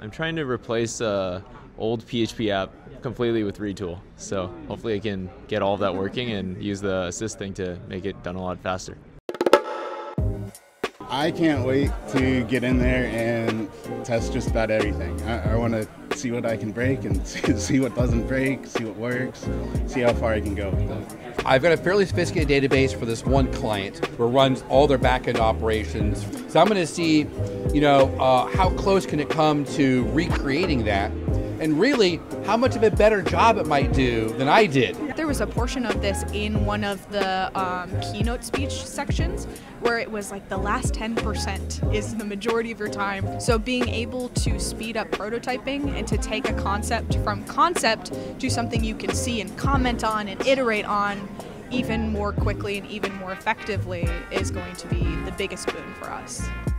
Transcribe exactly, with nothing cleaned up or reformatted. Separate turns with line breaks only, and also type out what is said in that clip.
I'm trying to replace a old P H P app completely with Retool. So hopefully I can get all of that working and use the assist thing to make it done a lot faster.
I can't wait to get in there and test just about everything. I, I want to see what I can break and see, see what doesn't break, see what works, see how far I can go with that.
I've got a fairly sophisticated database for this one client who runs all their back-end operations. So I'm going to see, you know, uh, how close can it come to recreating that, and really how much of a better job it might do than I did.
There was a portion of this in one of the um, keynote speech sections where it was like the last ten percent is the majority of your time. So being able to speed up prototyping and to take a concept from concept to something you can see and comment on and iterate on even more quickly and even more effectively is going to be the biggest boon for us.